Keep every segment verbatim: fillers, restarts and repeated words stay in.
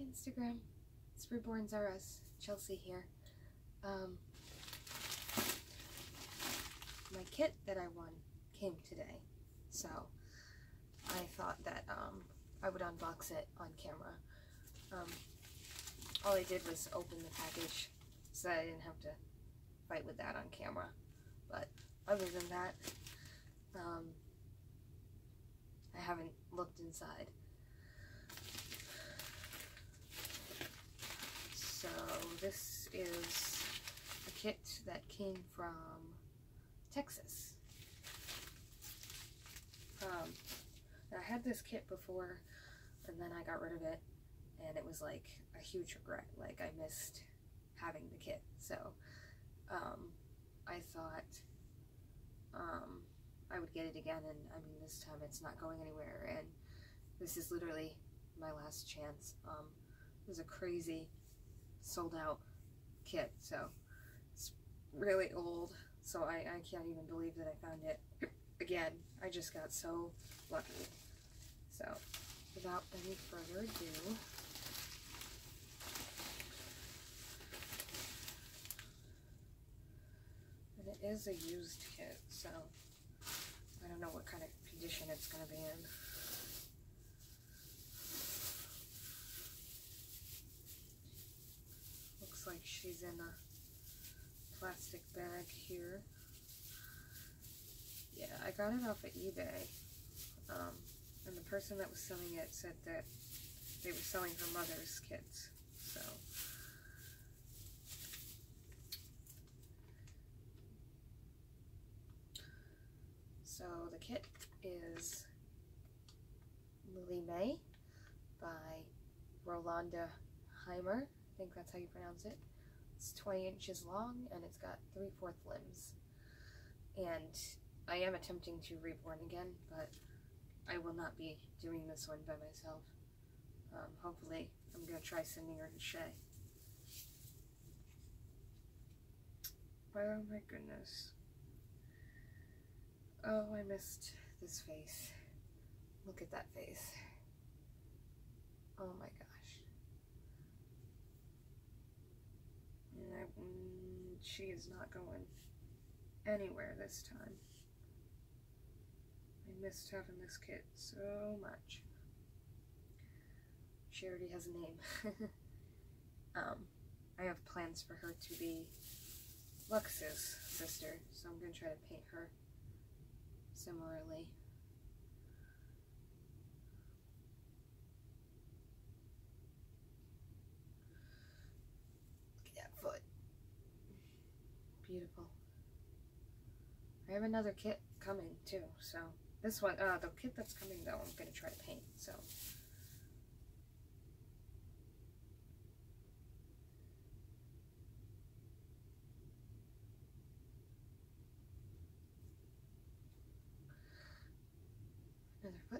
Instagram. It's Reborns R Us. Chelsea here. Um, my kit that I won came today, so I thought that um, I would unbox it on camera. Um, all I did was open the package so that I didn't have to fight with that on camera. But other than that, um, I haven't looked inside. So this is a kit that came from Texas. Um, I had this kit before, and then I got rid of it, and it was like a huge regret. Like, I missed having the kit. So um, I thought um, I would get it again, and I mean, this time it's not going anywhere, and this is literally my last chance. Um, it was a crazy sold out kit, so it's really old, so I, I can't even believe that I found it again. I just got so lucky. So without any further ado, and it is a used kit, so I don't know what kind of condition it's going to be in. Looks like she's in a plastic bag here. Yeah, I got it off of eBay. Um, and the person that was selling it said that they were selling her mother's kits. So, so the kit is Lily May by Rolanda Heimer. I think that's how you pronounce it. It's twenty inches long, and it's got three-fourth limbs. And I am attempting to reborn again, but I will not be doing this one by myself. Um, hopefully, I'm going to try sending her to Shay. Oh my goodness. Oh, I missed this face. Look at that face. Oh my gosh. And I, mm, she is not going anywhere this time. I missed having this kit so much. She already has a name. um, I have plans for her to be Lux's sister, so I'm going to try to paint her similarly. Look at that foot. Beautiful. I have another kit coming too, so this one, uh, the kit that's coming though, I'm going to try to paint, so. Another foot.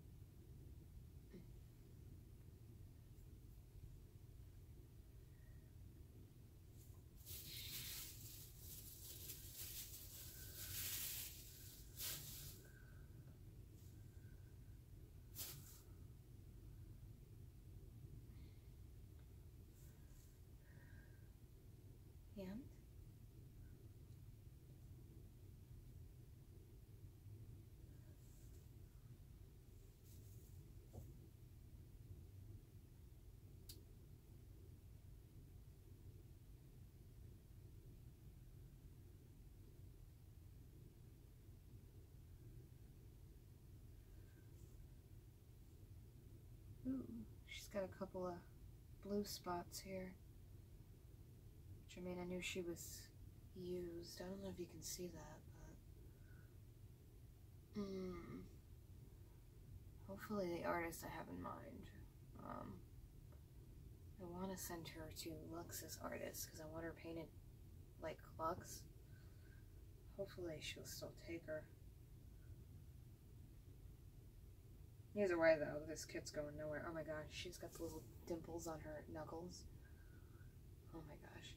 Hand. Ooh, she's got a couple of blue spots here. Which, I mean, I knew she was used. I don't know if you can see that, but mm, hopefully the artist I have in mind. Um, I want to send her to Lux's artist because I want her painted like Lux. Hopefully she'll still take her. Either way though, this kit's going nowhere. Oh my gosh, she's got the little dimples on her knuckles. Oh my gosh.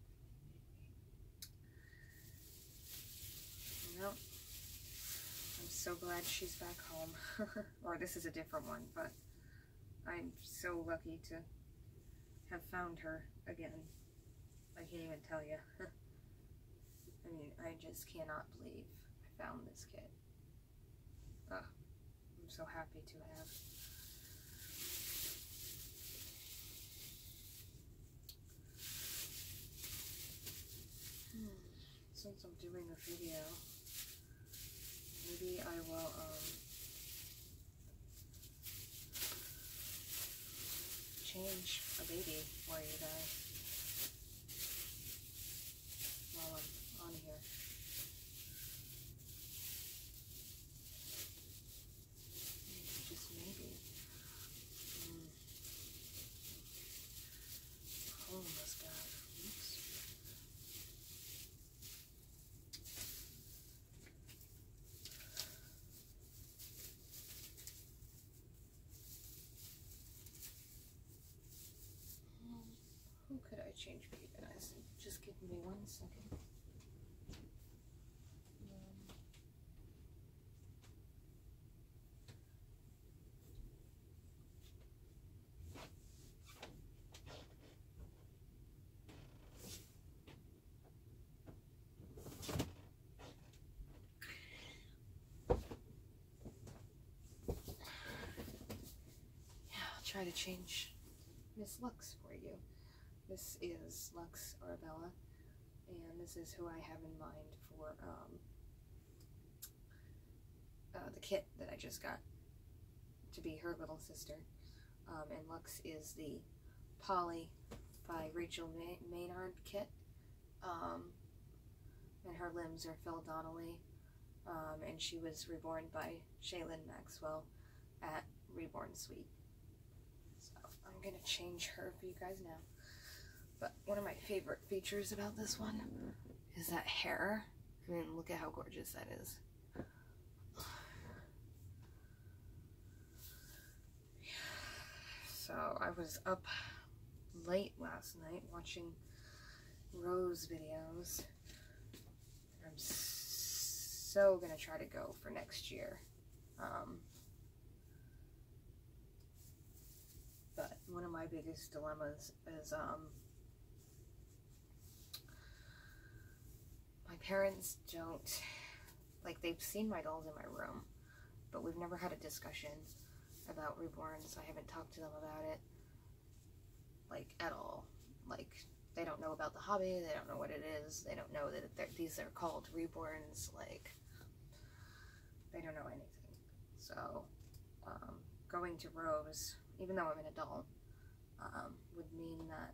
Well, I'm so glad she's back home. Or this is a different one, but I'm so lucky to have found her again. I can't even tell you. I mean, I just cannot believe I found this kit. Ugh, I'm so happy to have. Hmm. Since I'm doing a video, maybe I will, um, change a baby for you guys while I'm on here. Maybe, just maybe. Mm. Almost got. Oops. Who could I change for you guys? Just give me one second. Um, yeah, I'll try to change Miss Lux for you. This is Lux Arabella, and this is who I have in mind for um, uh, the kit that I just got to be her little sister. Um, and Lux is the Polly by Rachel May Maynard kit, um, and her limbs are Phil Donnelly, um, and she was reborn by Shaylin Maxwell at Reborn Suite. So I'm gonna change her for you guys now. But one of my favorite features about this one is that hair. I mean, look at how gorgeous that is. So I was up late last night watching Rose videos. I'm so gonna try to go for next year. Um, but one of my biggest dilemmas is um, my parents don't, like, they've seen my dolls in my room, but we've never had a discussion about Reborns. I haven't talked to them about it, like, at all. Like, they don't know about the hobby, they don't know what it is, they don't know that these are called Reborns, like, they don't know anything. So, um, going to Rose, even though I'm an adult, um, would mean that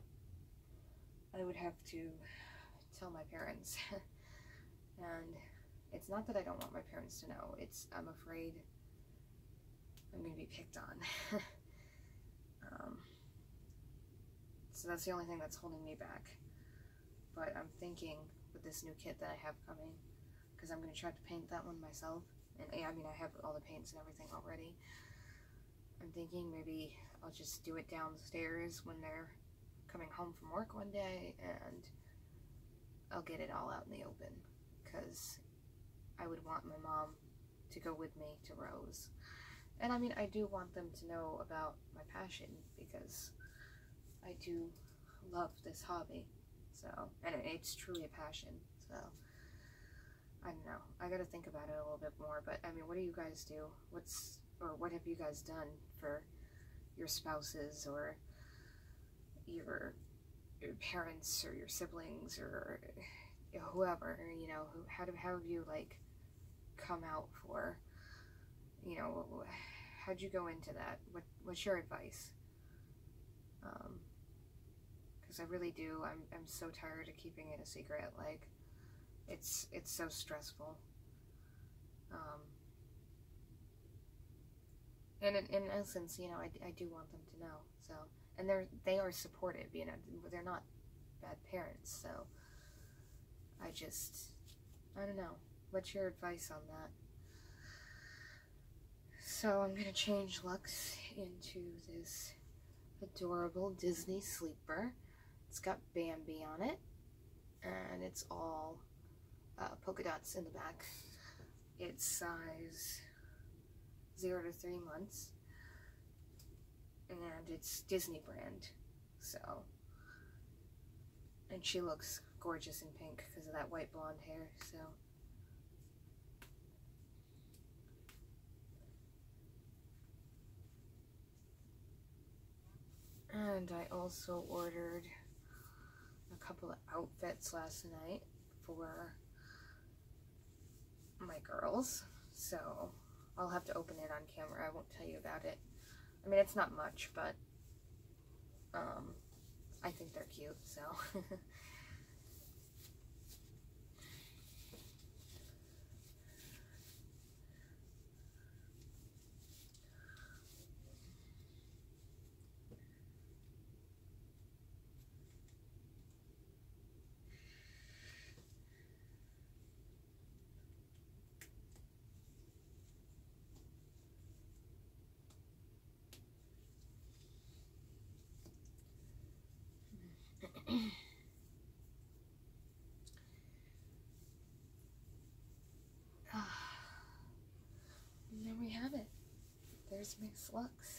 I would have to tell my parents. And it's not that I don't want my parents to know, it's I'm afraid I'm gonna be picked on. um, so that's the only thing that's holding me back. But I'm thinking with this new kit that I have coming, because I'm gonna try to paint that one myself, and I mean I have all the paints and everything already. I'm thinking maybe I'll just do it downstairs when they're coming home from work one day, and I'll get it all out in the open, because I would want my mom to go with me to Rose. And I mean, I do want them to know about my passion, because I do love this hobby. So, and it's truly a passion. So, I don't know. I gotta think about it a little bit more. But I mean, what do you guys do? What's, or what have you guys done for your spouses or your, your parents or your siblings or whoever, you know, who, how, do, how have you, like, come out for, you know, how'd you go into that? What, what's your advice? Um, because I really do, I'm, I'm so tired of keeping it a secret, like, it's, it's so stressful. Um, and in, in essence, you know, I, I do want them to know, so, and they're, they are supportive, you know, they're not bad parents, so, I just, I don't know, what's your advice on that? So I'm gonna change Lux into this adorable Disney sleeper. It's got Bambi on it, and it's all uh, polka dots in the back. It's size zero to three months, and it's Disney brand. So, and she looks gorgeous in pink because of that white blonde hair, so. And I also ordered a couple of outfits last night for my girls, so I'll have to open it on camera. I won't tell you about it. I mean, it's not much, but um, I think they're cute, so. And there we have it. There's Miss Lux.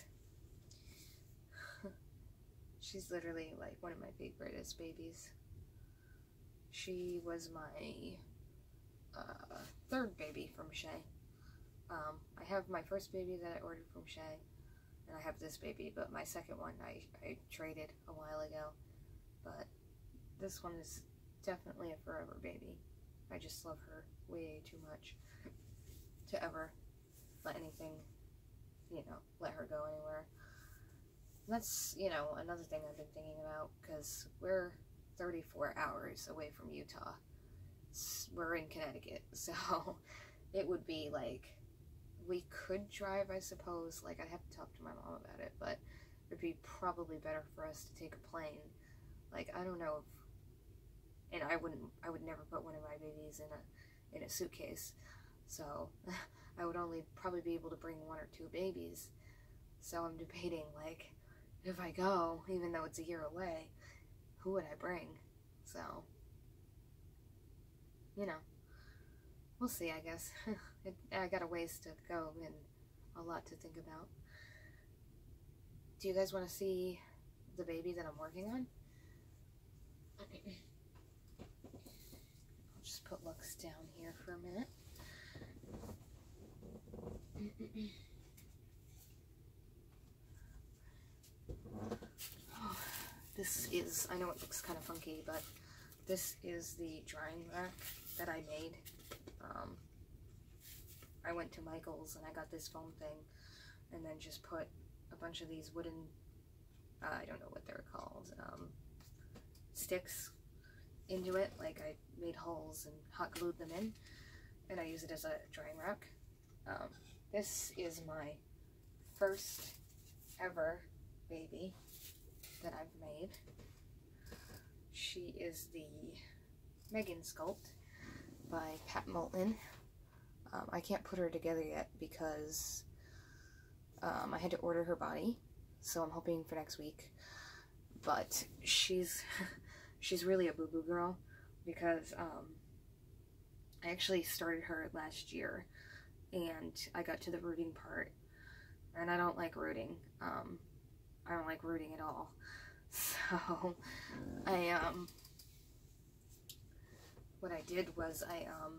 She's literally like one of my favoriteest babies. She was my uh, third baby from Shay. Um, I have my first baby that I ordered from Shay, and I have this baby, but my second one I, I traded a while ago. But this one is definitely a forever baby. I just love her way too much to ever let anything, you know, let her go anywhere. And that's, you know, another thing I've been thinking about, because we're thirty-four hours away from Utah. We're in Connecticut, so it would be like, we could drive, I suppose. Like, I'd have to talk to my mom about it, but it'd be probably better for us to take a plane. Like, I don't know if, and I wouldn't, I would never put one of my babies in a, in a suitcase, so I would only probably be able to bring one or two babies. So I'm debating, like, if I go, even though it's a year away, who would I bring? So, you know, we'll see, I guess. it, I got a ways to go and a lot to think about. Do you guys want to see the baby that I'm working on? I'll just put Lux down here for a minute. Oh, this is, I know it looks kind of funky, but this is the drying rack that I made. Um, I went to Michael's and I got this foam thing, and then just put a bunch of these wooden, uh, I don't know what they're called, um, sticks into it. Like, I made holes and hot glued them in, and I use it as a drying rack. Um, this is my first ever baby that I've made. She is the Megan Sculpt by Pat Moulton. Um, I can't put her together yet because um, I had to order her body, so I'm hoping for next week. But she's she's really a boo-boo girl, because um, I actually started her last year, and I got to the rooting part, and I don't like rooting. Um, I don't like rooting at all. So I um what I did was I um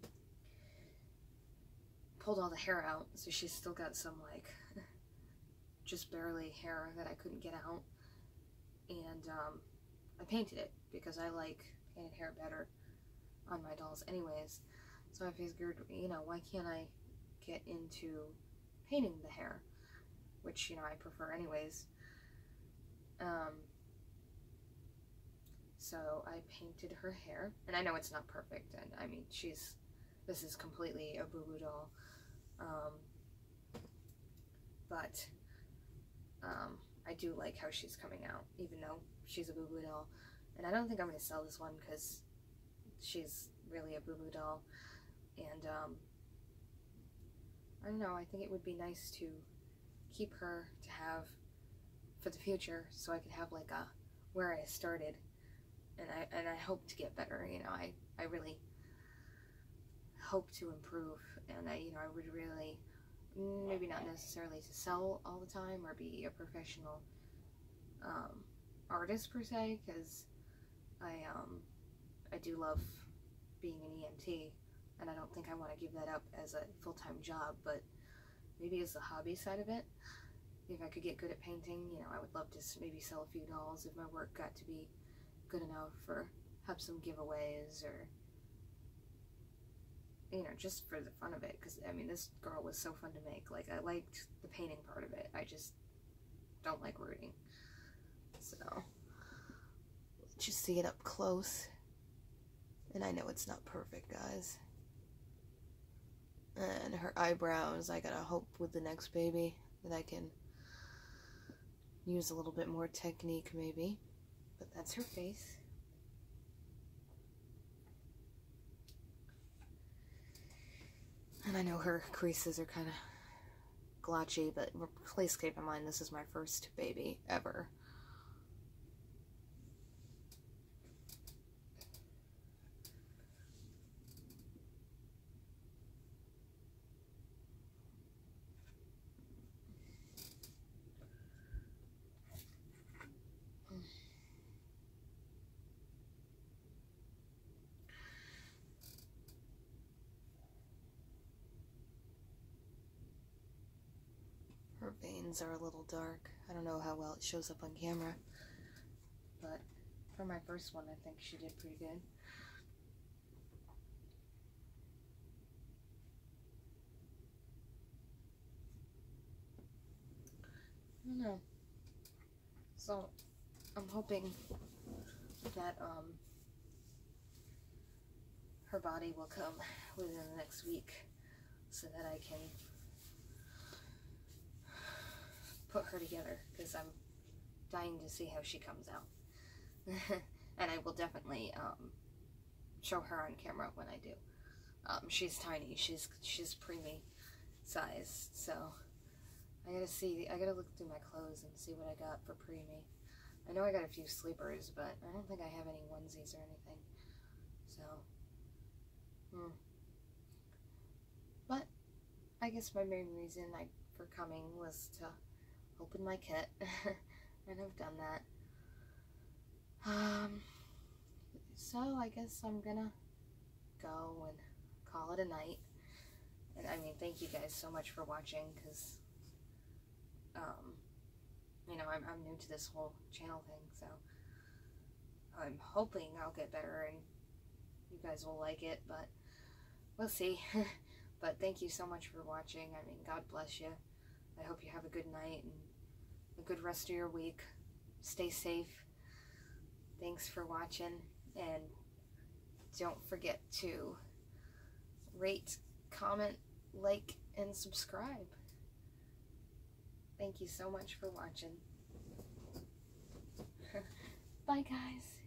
pulled all the hair out, so she's still got some like just barely hair that I couldn't get out, and um I painted it because I like painted hair better on my dolls anyways. So I figured, you know, why can't I get into painting the hair, which, you know, I prefer anyways. Um, so I painted her hair, and I know it's not perfect, and I mean, she's, this is completely a boo-boo doll, um, but um, I do like how she's coming out, even though she's a boo-boo doll. And I don't think I'm going to sell this one because she's really a boo-boo doll, and um, I don't know, I think it would be nice to keep her to have for the future, so I could have like a where I started, and I and I hope to get better. You know, I I really hope to improve, and I you know I would really, maybe not necessarily to sell all the time or be a professional um, artist per se, because I um I do love being an E M T, and I don't think I want to give that up as a full-time job, but maybe as the hobby side of it. If I could get good at painting, you know, I would love to maybe sell a few dolls if my work got to be good enough, or have some giveaways, or, you know, just for the fun of it, because, I mean, this girl was so fun to make. Like, I liked the painting part of it. I just don't like rooting. So, just see it up close. And I know it's not perfect, guys. And her eyebrows, I gotta hope with the next baby that I can use a little bit more technique, maybe. But that's her face. And I know her creases are kind of glotchy, but please keep in mind this is my first baby ever. Her veins are a little dark. I don't know how well it shows up on camera, but for my first one, I think she did pretty good. I don't know. So, I'm hoping that um, her body will come within the next week so that I can put her together, because I'm dying to see how she comes out. And I will definitely um, show her on camera when I do. Um, she's tiny. She's she's preemie size, so I gotta see. I gotta look through my clothes and see what I got for preemie. I know I got a few sleepers, but I don't think I have any onesies or anything. So, hmm. But I guess my main reason I for coming was to open my kit, and I've done that. Um, so I guess I'm gonna go and call it a night. And I mean, thank you guys so much for watching, because, um, you know, I'm, I'm new to this whole channel thing, so I'm hoping I'll get better and you guys will like it, but we'll see. But thank you so much for watching. I mean, God bless you. I hope you have a good night and a good rest of your week. Stay safe. Thanks for watching, and don't forget to rate, comment, like, and subscribe. Thank you so much for watching. Bye, guys.